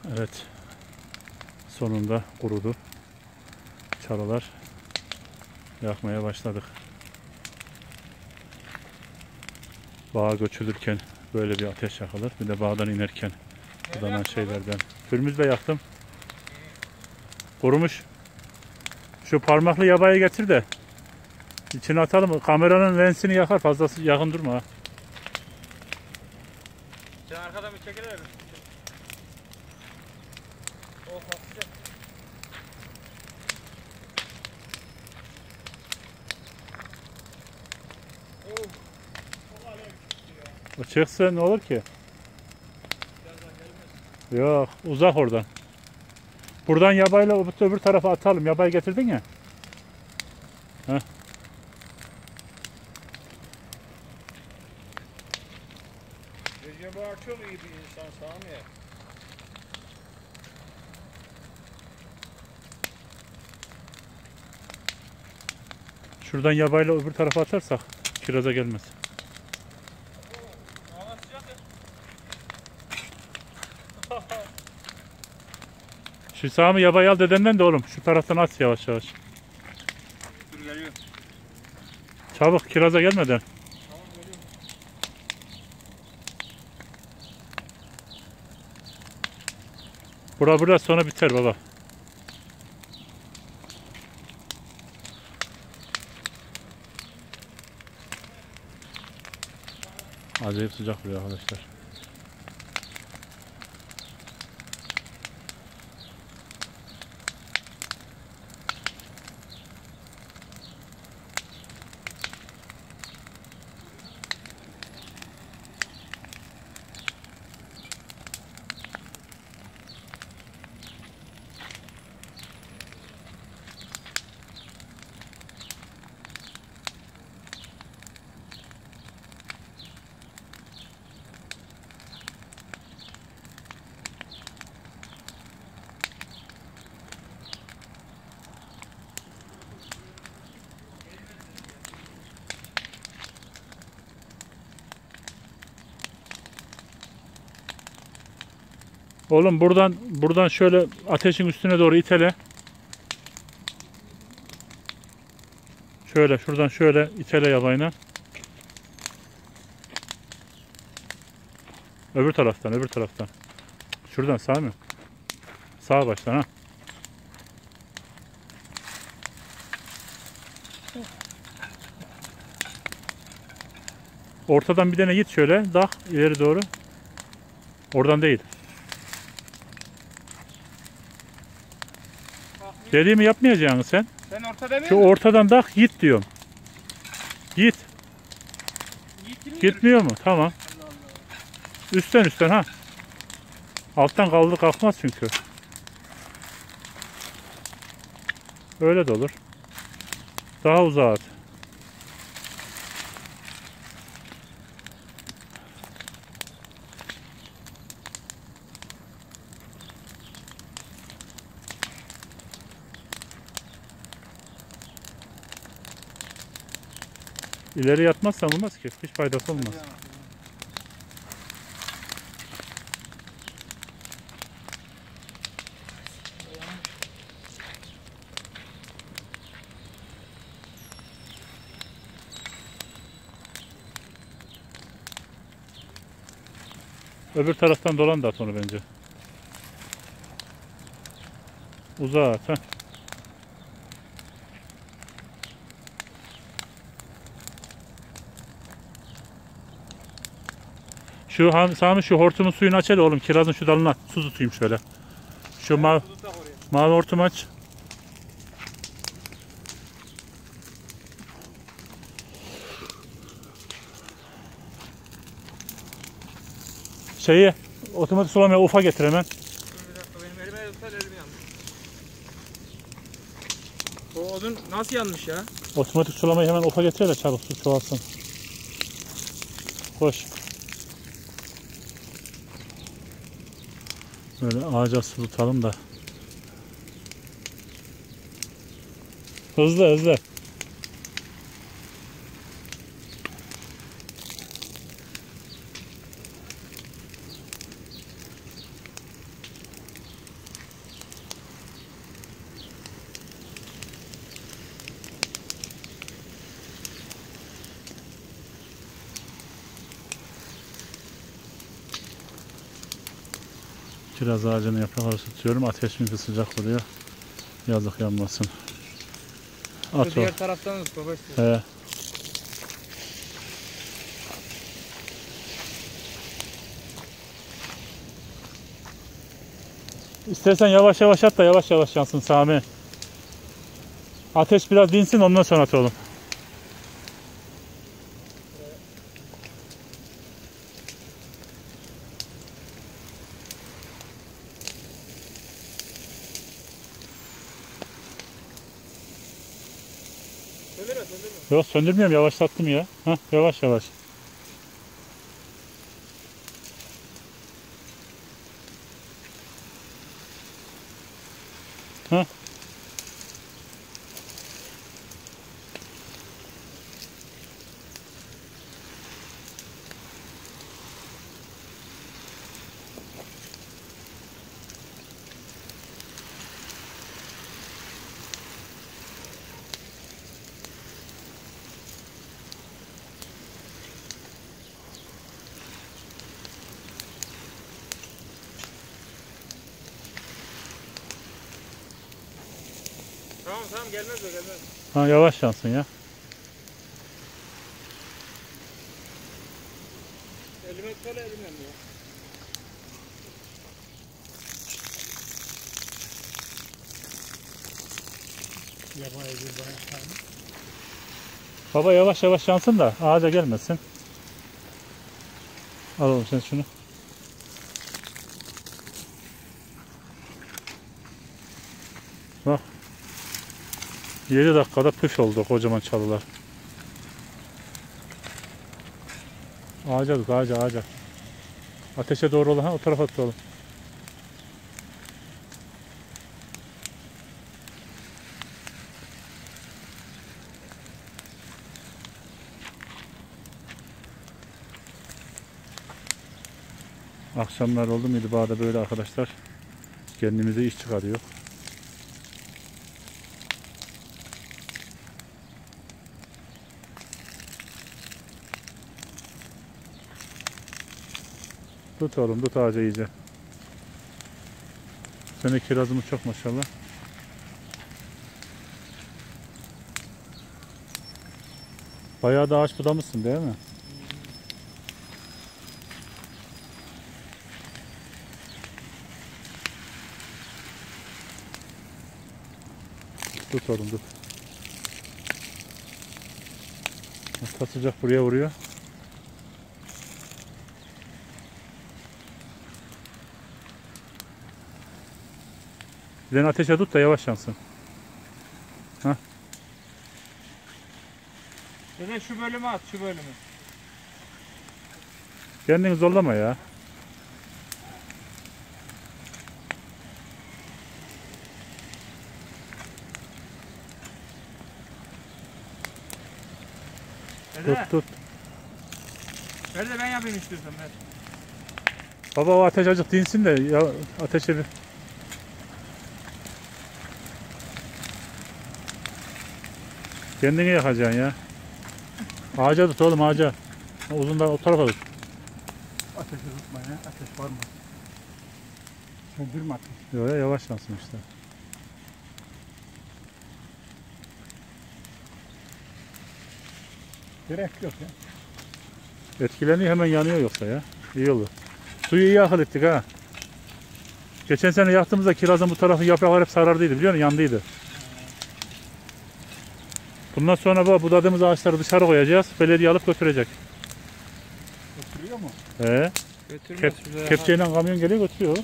Evet. Sonunda kurudu. Çalılar. Yakmaya başladık. Bağa göçülürken böyle bir ateş yakılır. Bir de bağdan inerken budanan şeylerden. Pürmüz de yaktım. Kurumuş. Şu parmaklı yabayı getir de içine atalım. Kameranın lensini yakar. Fazlası yakın durma ha. Sen arkadan bir çekilir misin? Oh, hafifçe. O çıksa ne olur ki? Yok, uzak oradan. Buradan yabayla öbür tarafa atalım. Yabayı getirdin ya. Heh. Recep Ağa çok iyi bir insan Sami. Şuradan yabayla öbür tarafa atarsak kiraza gelmez. Hava sıcak ya. Şu Sami yabayı al dedenden de oğlum. Şu taraftan at yavaş yavaş. Dur geliyor. Çabuk kiraza gelmeden. Tamam geliyor. Bura sonra biter baba. Acayip sıcak buraya arkadaşlar. Oğlum buradan şöyle ateşin üstüne doğru itele. Şöyle şuradan şöyle itele yabayına. Öbür taraftan. Şuradan sağ mı? Sağ baştan ha. Ortadan bir tane git şöyle. Dak ileri doğru. Oradan değil. Dediğimi yapmayacaksın sen. Sen ortada mı? Şu ortadan dak git diyorum. Git. Gitmiyor mu? Tamam. Allah Allah. Üstten ha. Alttan kalkmaz çünkü. Öyle de olur. Daha uzağa at. İleri yatmazsan olmaz ki. Hiç faydası olmaz. Öbür taraftan dolan da at onu bence. Uzağa at ha. Sami şu hortumun suyunu aç hele oğlum. Kirazın şu dalına su tutayım şöyle. Şu mavi hortumu aç. Otomatik sulamaya ufa getir hemen. Bir dakika benim elime tutar elim yanmış. O odun nasıl yanmış ya? Otomatik sulamayı hemen ufa getir de çabuk su çoğalsın. Koş. Böyle ağaca su tutalım da. Hızlı. Kiraz ağacının yaprakları tutuyorum. Ateş çünkü sıcak oluyor. Yazık yanmasın. At o. Diğer taraftan tut baba işte. He. İstersen yavaş yavaş at da yavaş yavaş yansın Sami. Ateş biraz dinsin ondan sonra at oğlum. Söndürme söndürme. Yok söndürmüyorum yavaşlattım ya. Hah, yavaş yavaş. Hah. Tamam gelmez o gelmez. Ha, yavaş yansın ya. Elime tutar elimle ya. Yapay bir bana. Baba yavaş yavaş yansın da ağaca gelmesin. Al oğlum sen şunu. Bak. 7 dakikada püf oldu kocaman çalılar. Ağaca tut ağaca. Ateşe doğru olan o tarafa tut oğlum. Akşamlar oldu muydu bağda böyle arkadaşlar. Kendimize iş çıkarıyor. Tut oğlum tut ağaca iyice. Sene kirazımız çok maşallah. Bayağı da ağaç budamışsın değil mi? Tut oğlum tut. Hasta sıcak buraya vuruyor. Bilen ateşe tut da yavaş yansın. Dede şu bölümü at şu bölümü. Kendini zorlama ya. Dede. Tut. Ver de ben yapayım istiyorsan ver. Baba o ateş acık dinsin de ya ateşe bir. Kendini yakacaksın ya. Ağaca tut oğlum ağaca. Uzundan o tarafa tut. Ateşi tutma ya. Ateş var mı? Söndürme ateş. Yok ya yavaş yansın işte. Gerek yok ya. Etkileniyor hemen yanıyor yoksa ya. İyi olur. Suyu iyi akıl ettik ha. Geçen sene yaktığımızda kirazın bu tarafı yapraklar hep sarardıydı biliyor musun? Yandıydı. Bundan sonra bu budadığımız ağaçları dışarı koyacağız. Belediye alıp götürecek. Oturuyor mu? Götürmez şuraya. Kepçeyle kamyon geliyor götürüyor.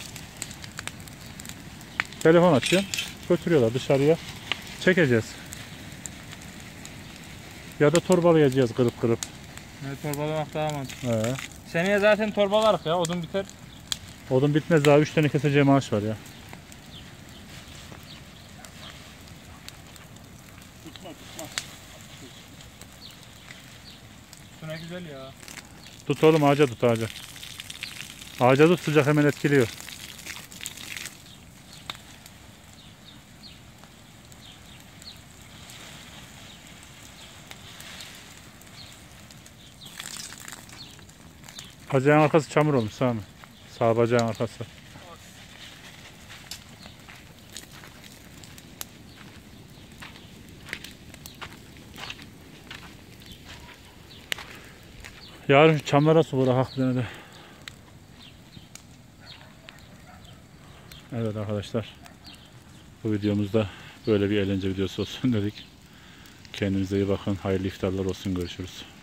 Telefon açıyor. Götürüyorlar dışarıya. Çekeceğiz. Ya da torbalayacağız kırıp kırıp. Evet torbalamak daha mantıklı. He. Seneye zaten torbalarız ya odun biter. Odun bitmez daha 3 tane keseceğim ağaç var ya. Tutma. Şuna güzel ya. Tut oğlum ağaca tut ağaca. Ağaca tut sıcak hemen etkiliyor. Bacağın arkası çamur olmuş Sami. Sağ bacağın arkası. Yarın şu çamlara su bırakak bir tane de. Evet arkadaşlar. Bu videomuzda böyle bir eğlence videosu olsun dedik. Kendinize iyi bakın. Hayırlı iftarlar olsun. Görüşürüz.